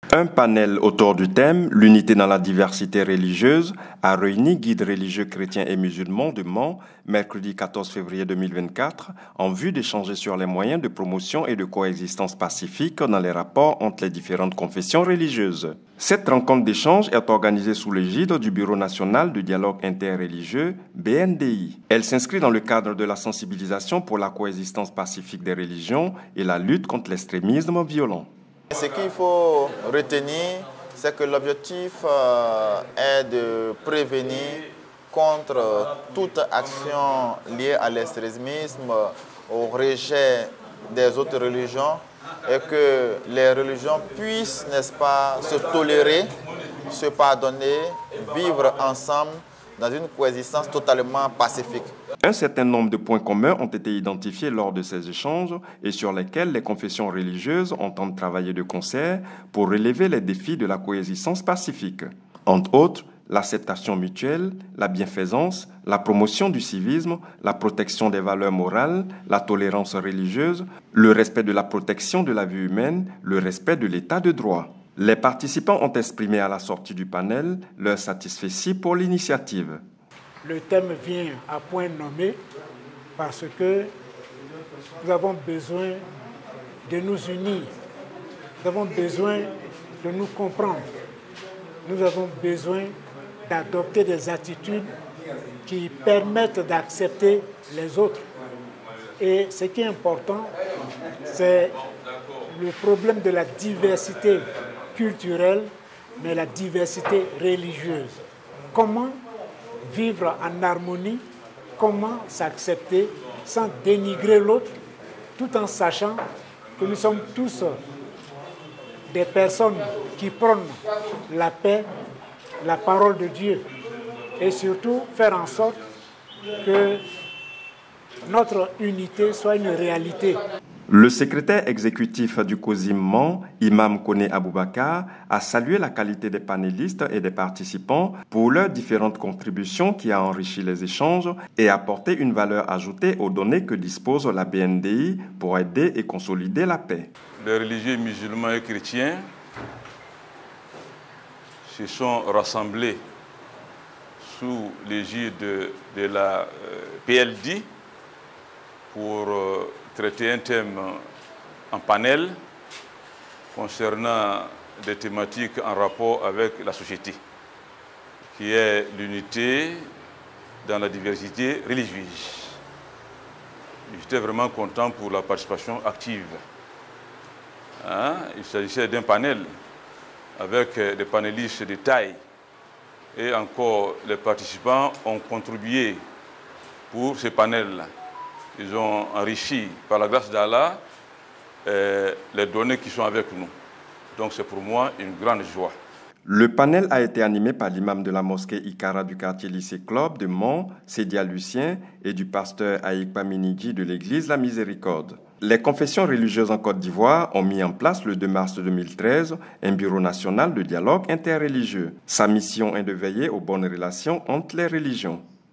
Un panel autour du thème « L'unité dans la diversité religieuse » a réuni guides religieux chrétiens et musulmans de Mans, mercredi 14 février 2024, en vue d'échanger sur les moyens de promotion et de coexistence pacifique dans les rapports entre les différentes confessions religieuses. Cette rencontre d'échange est organisée sous l'égide du Bureau national de dialogue interreligieux, BNDI. Elle s'inscrit dans le cadre de la sensibilisation pour la coexistence pacifique des religions et la lutte contre l'extrémisme violent. Ce qu'il faut retenir, c'est que l'objectif est de prévenir contre toute action liée à l'extrémisme, au rejet des autres religions et que les religions puissent, n'est-ce pas, se tolérer, se pardonner, vivre ensemble dans une coexistence totalement pacifique. Un certain nombre de points communs ont été identifiés lors de ces échanges et sur lesquels les confessions religieuses entendent travailler de concert pour relever les défis de la coexistence pacifique. Entre autres, l'acceptation mutuelle, la bienfaisance, la promotion du civisme, la protection des valeurs morales, la tolérance religieuse, le respect de la protection de la vie humaine, le respect de l'état de droit. Les participants ont exprimé à la sortie du panel leur satisfaction pour l'initiative. Le thème vient à point nommé parce que nous avons besoin de nous unir, nous avons besoin de nous comprendre, nous avons besoin d'adopter des attitudes qui permettent d'accepter les autres. Et ce qui est important, c'est le problème de la diversité culturelle, mais la diversité religieuse. Comment vivre en harmonie, comment s'accepter sans dénigrer l'autre, tout en sachant que nous sommes tous des personnes qui prônent la paix, la parole de Dieu, et surtout faire en sorte que notre unité soit une réalité. Le secrétaire exécutif du COSIM Mans, Imam Koné Aboubakar, a salué la qualité des panélistes et des participants pour leurs différentes contributions qui a enrichi les échanges et apporté une valeur ajoutée aux données que dispose la BNDI pour aider et consolider la paix. Les religieux musulmans et chrétiens se sont rassemblés sous l'égide de la PLD pour traiter un thème en panel concernant des thématiques en rapport avec la société, qui est l'unité dans la diversité religieuse. J'étais vraiment content pour la participation active. Il s'agissait d'un panel avec des panélistes de taille et encore les participants ont contribué pour ce panel. Ils ont enrichi, par la grâce d'Allah, les données qui sont avec nous. Donc c'est pour moi une grande joie. Le panel a été animé par l'imam de la mosquée Ikara du quartier Lycée Club de Mans, Sédia Lucien, et du pasteur Aïk Paminidji de l'église La Miséricorde. Les confessions religieuses en Côte d'Ivoire ont mis en place le 2 mars 2013 un bureau national de dialogue interreligieux. Sa mission est de veiller aux bonnes relations entre les religions.